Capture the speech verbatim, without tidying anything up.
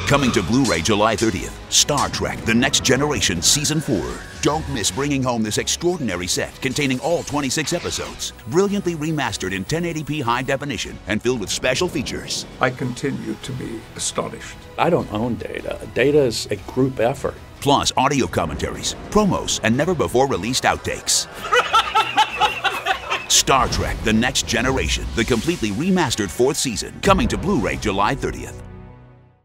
Coming to Blu-ray July thirtieth, Star Trek The Next Generation Season four. Don't miss bringing home this extraordinary set containing all twenty-six episodes, brilliantly remastered in ten eighty p high definition and filled with special features. I continue to be astonished. I don't own Data. Data is a group effort. Plus audio commentaries, promos, and never-before-released outtakes. Star Trek The Next Generation, the completely remastered fourth season, coming to Blu-ray July thirtieth.